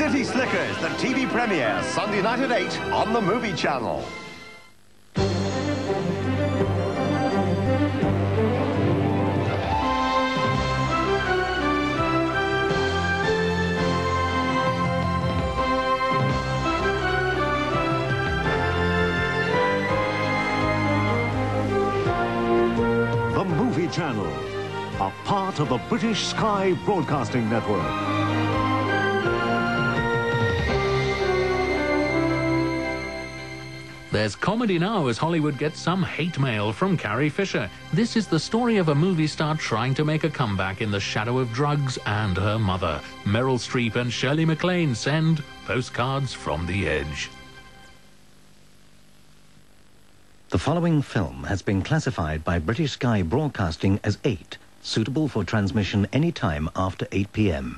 City Slickers, the TV premiere, Sunday night at 8 on the Movie Channel. The Movie Channel, a part of the British Sky Broadcasting Network. There's comedy now as Hollywood gets some hate mail from Carrie Fisher. This is the story of a movie star trying to make a comeback in the shadow of drugs and her mother. Meryl Streep and Shirley MacLaine send postcards from the edge. The following film has been classified by British Sky Broadcasting as 8, suitable for transmission any time after 8 p.m.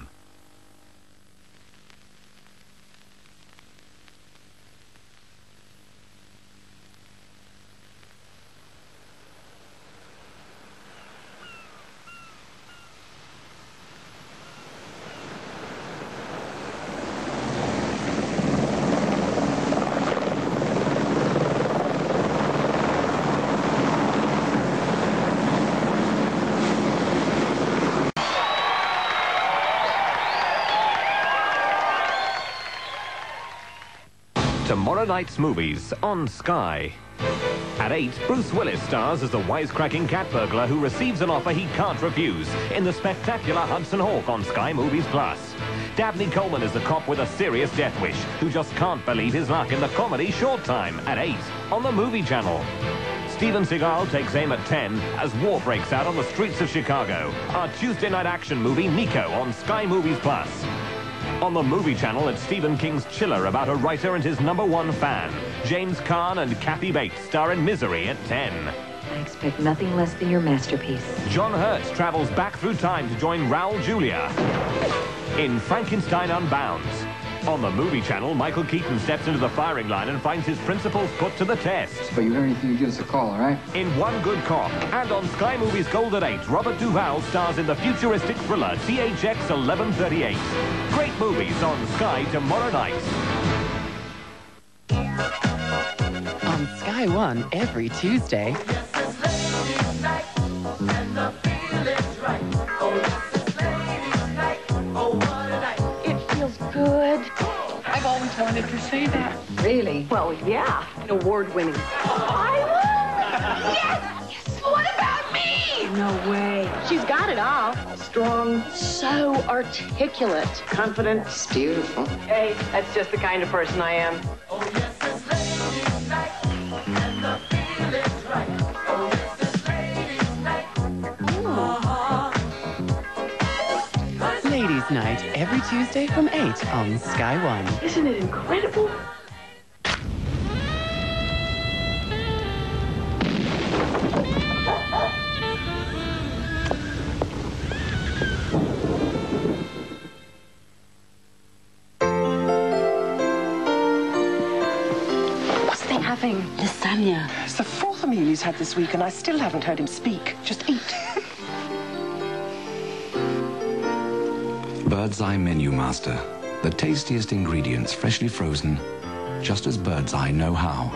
Tomorrow night's movies on Sky. At 8, Bruce Willis stars as a wisecracking cat burglar who receives an offer he can't refuse in the spectacular Hudson Hawk on Sky Movies Plus. Dabney Coleman is a cop with a serious death wish who just can't believe his luck in the comedy Short Time at 8 on the Movie Channel. Steven Seagal takes aim at 10 as war breaks out on the streets of Chicago. Our Tuesday night action movie Nico on Sky Movies Plus. On the Movie Channel, it's Stephen King's Chiller about a writer and his #1 fan. James Caan and Kathy Bates star in Misery at 10. I expect nothing less than your masterpiece. John Hurt travels back through time to join Raul Julia in Frankenstein Unbound. On the Movie Channel, Michael Keaton steps into the firing line and finds his principles put to the test. But you hear anything, you give us a call, all right? In One Good Cop, and on Sky Movies Gold at 8, Robert Duvall stars in the futuristic thriller THX 1138. Great movies on Sky tomorrow night. On Sky One every Tuesday. Good. I've always wanted to say that. Really? Well, yeah. Award-winning. Yes! Yes! What about me? No way. She's got it all. Strong, So articulate. confident. It's beautiful. Hey, that's just the kind of person I am. Ladies' Night every Tuesday from 8 on Sky One. Isn't it incredible? What's they having? Lasagna. It's the 4th meal he's had this week, and I still haven't heard him speak. Just eat. Bird's Eye Menu Master. The tastiest ingredients freshly frozen, just as Bird's Eye know how.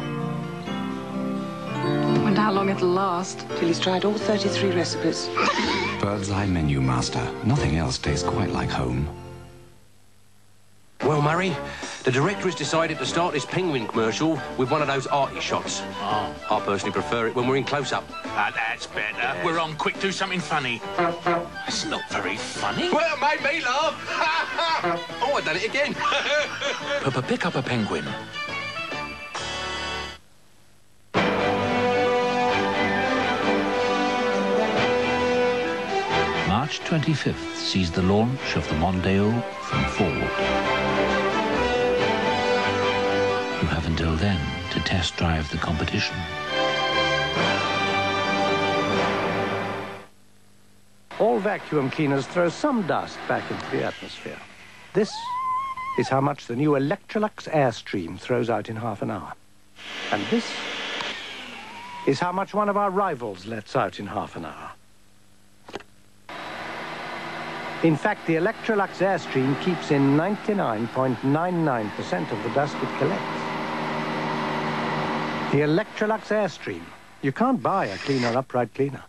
Wonder how long it'll last. Till he's tried all 33 recipes. Bird's Eye Menu Master. Nothing else tastes quite like home. Well, Murray, the director has decided to start this penguin commercial with one of those arty shots. Oh. I personally prefer it when we're in close-up. That's better. Yeah. We're on. Quick, do something funny. It's not very funny. Well, it made me laugh. Oh, I done it again. Pick up a penguin. March 25th sees the launch of the Mondeo from Ford. You have until then to test drive the competition. All vacuum cleaners throw some dust back into the atmosphere. This is how much the new Electrolux Airstream throws out in half an hour. And this is how much one of our rivals lets out in half an hour. In fact, the Electrolux Airstream keeps in 99.99% of the dust it collects. The Electrolux Airstream. You can't buy a cleaner upright cleaner.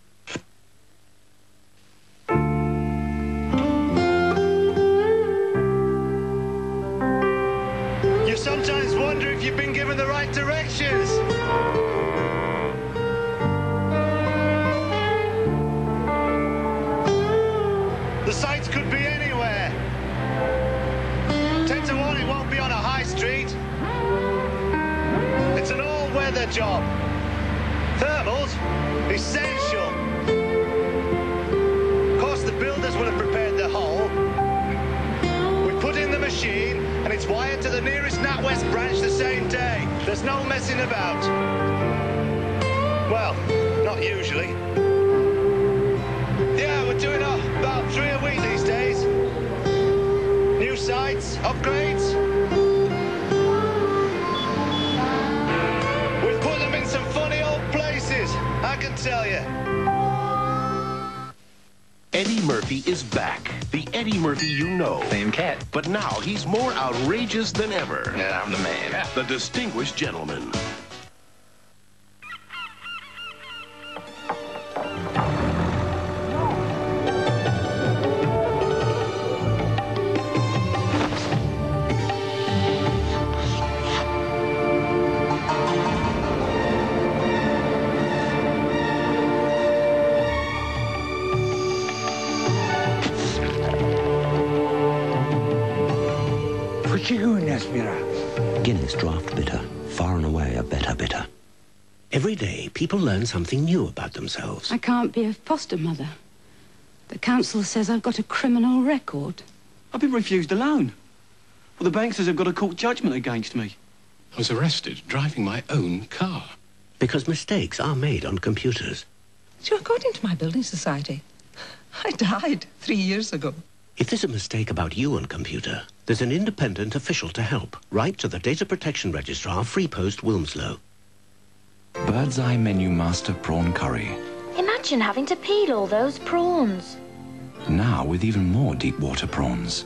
You sometimes wonder if you've been given the right directions. The sites could be anywhere. 10 to 1, it won't be on a high street. It's an all-weather job. Thermals, essential. Of course, the builders will have prepared the hole. We put in the machine, and it's wired to the nearest NatWest branch the same day. There's no messing about. Well, not usually. Yeah, we're doing about 3 a week these days. New sites, upgrades. We've put them in some funny old places, I can tell you. Eddie Murphy is back. The Eddie Murphy you know. Same cat. But now he's more outrageous than ever. Yeah, I'm the man. The distinguished gentleman. What you doing, Espira? Guinness Draft Bitter. Far and away a better bitter. Every day, people learn something new about themselves. I can't be a foster mother. The council says I've got a criminal record. I've been refused a loan. Well, the bank says I've got a court judgment against me. I was arrested driving my own car. Because mistakes are made on computers. So according to my building society, I died 3 years ago. If there's a mistake about you on computer, there's an independent official to help. Write to the Data Protection Registrar, Free Post, Wilmslow. Bird's Eye Menu Master Prawn Curry. Imagine having to peel all those prawns. Now with even more deep water prawns.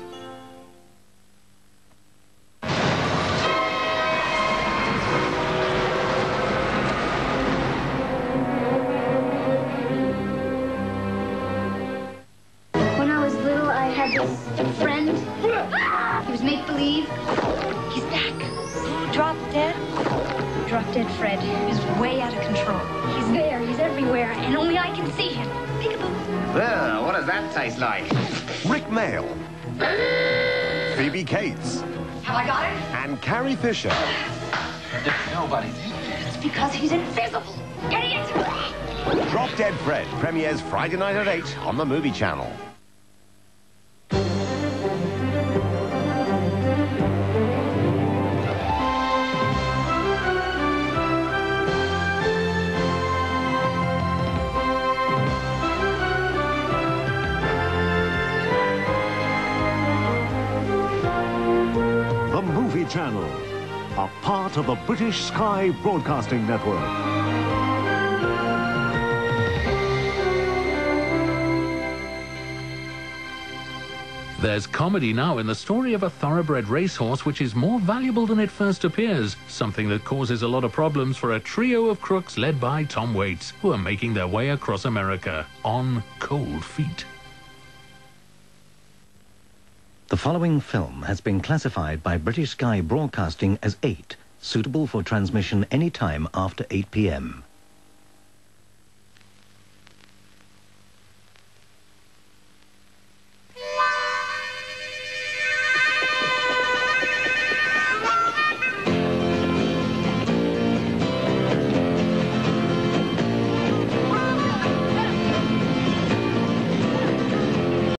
When I was little, I had this friend. He was make-believe. He's back. Drop dead. Drop dead Fred. He's way out of control. He's there. He's everywhere. And only I can see him. Peekaboo. Well, what does that taste like? Rick Mail, Phoebe Cates, Have I got it? and Carrie Fisher. Nobody. It's because he's invisible. Idiot! Drop Dead Fred premieres Friday night at 8 on the Movie Channel. The Movie Channel, a part of the British Sky Broadcasting Network. There's comedy now in the story of a thoroughbred racehorse which is more valuable than it first appears, something that causes a lot of problems for a trio of crooks led by Tom Waits, who are making their way across America on cold feet. The following film has been classified by British Sky Broadcasting as 8, suitable for transmission any time after 8 p.m.